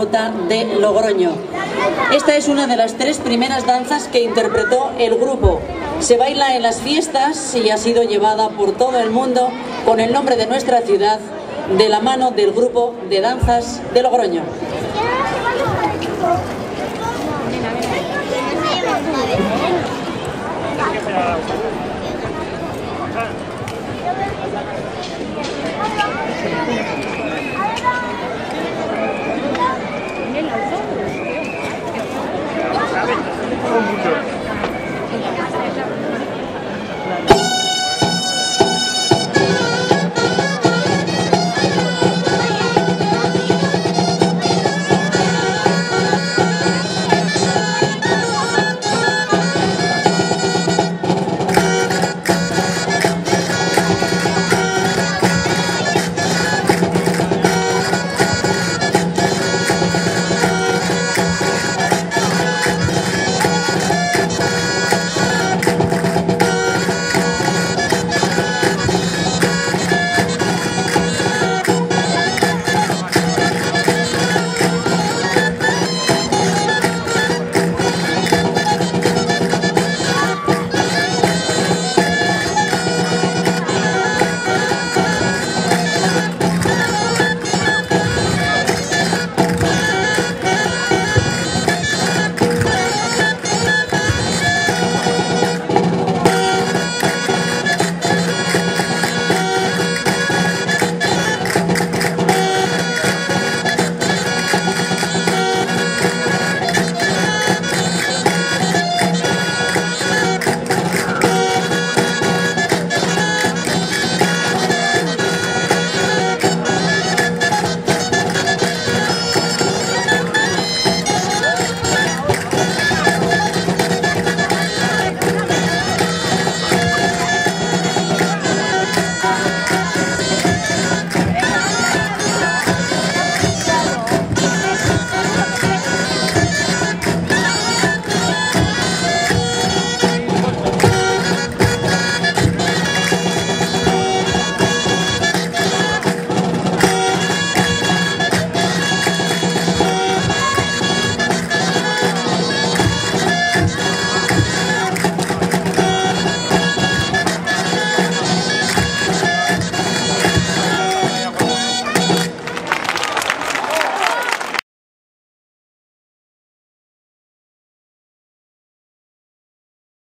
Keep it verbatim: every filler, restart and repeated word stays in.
de Logroño. Esta es una de las tres primeras danzas que interpretó el grupo. Se baila en las fiestas y ha sido llevada por todo el mundo con el nombre de nuestra ciudad, de la mano del Grupo de Danzas de Logroño. Gracias.